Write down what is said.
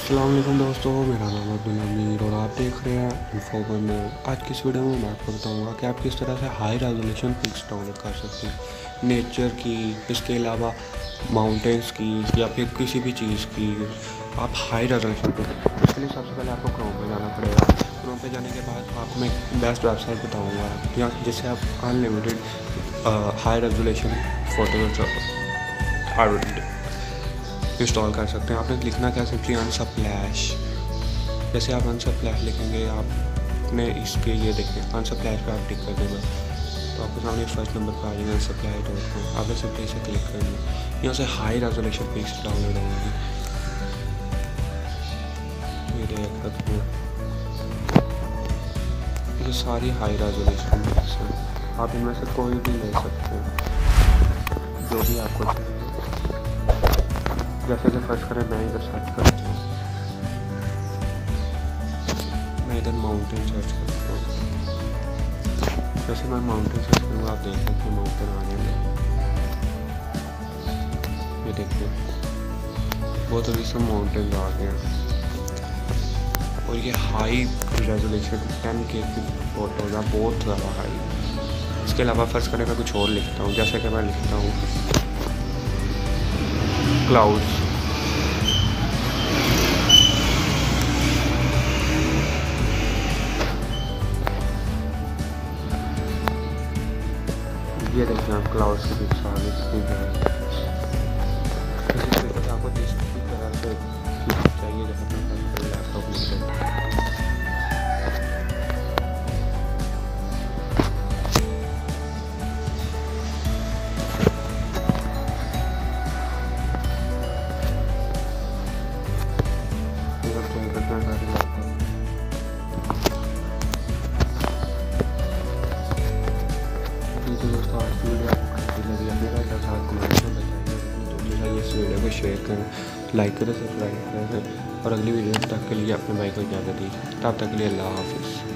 अस्सलाम वालेकुम दोस्तों, मेरा नाम अब्दुल अमीर और आप देख रहे हैं इन्फो में। आज की इस वीडियो में मैं आपको बताऊंगा कि आप किस तरह से हाई रेजोल्यूशन पिक्स डाउनलोड कर सकते हैं, नेचर की, इसके अलावा माउंटेन्स की या फिर किसी भी चीज़ की। आप हाई रेजोल्यूशन पिक्स, इसके लिए सबसे पहले आपको क्रोम पे जाना पड़ेगा। क्रोम पे जाने के बाद आपको मैं बेस्ट वेबसाइट बताऊँगा या जिससे आप unlimited high resolution photo install कर सकते हैं। आपने लिखना क्या, सिंपली अनसप्लैश। जैसे आप अनसप्लैश लिखेंगे, आपने इसके ये देखें अनसप्लैश पे आप टिक कर देंगे तो आपके सामने फर्स्ट नंबर पर आ जाएगा अनसप्लैश.com। आपने सिंपली इसे क्लिक करना, यहाँ से हाई रेजोल्यूशन पिक्स डाउनलोड होंगी। ये देख सकते हैं, ये सारी हाई रेजोल्यूशन पिक्स हैं। आप इनमें से कोई भी ले सकते हैं जो भी आपको चाहिए। जैसे कि फर्स्ट करें, मैं इधर सर्च करता हूँ, मैं इधर माउंटेन सर्च करता हूँ। जैसे मैं माउंटेन सर्च करूँगा, आप देख सकते हैं माउंटेन आ गए। ये देखिए, बहुत रिसेंट माउंटेन आ गए और ये हाई रेजोल्यूशन 10K की फ़ोटोज़ है, बहुत ज़्यादा हाई। इसके अलावा फर्स्ट करें मैं कुछ और लिखता हूँ, जैसे कि मैं लिखता हूँ क्लाउड्स। ये देखिए आप क्लाउड्स की पिक्स आ गई। इसी तरीके से आपको जिस भी तरह से चाहिए, जैसे अपना लैपटॉप में तो दोस्तों, आज की वीडियो आपको कैसी लगी अपने साथ कमेंट में बताइए। इस वीडियो को शेयर करें, लाइक करें, सब्सक्राइब करें और अगली वीडियो तक के लिए अपने भाई को इजाज़त दीजिए। तब तक के लिए अल्लाह हाफिज़।